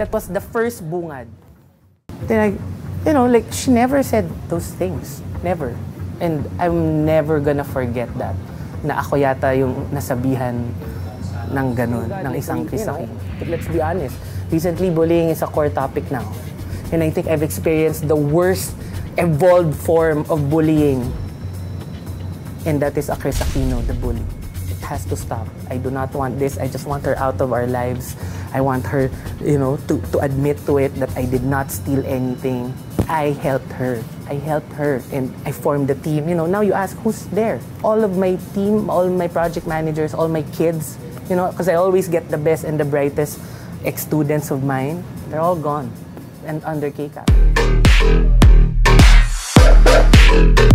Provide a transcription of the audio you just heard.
That was the first bungad. Then you know, like, she never said those things. Never. And I'm never gonna forget that. Na ako yata yung nasabihan ng ganun, ng isang Kris Aquino. But let's be honest, recently bullying is a core topic now. And I think I've experienced the worst evolved form of bullying. And that is a Kris Aquino, the bully. It has to stop. I do not want this. I just want her out of our lives. I want her, you know, to admit to it that I did not steal anything. I helped her. I helped her and I formed the team. You know, now you ask who's there? All of my team, all my project managers, all my kids, you know, because I always get the best and the brightest ex-students of mine. They're all gone and under K-Cap.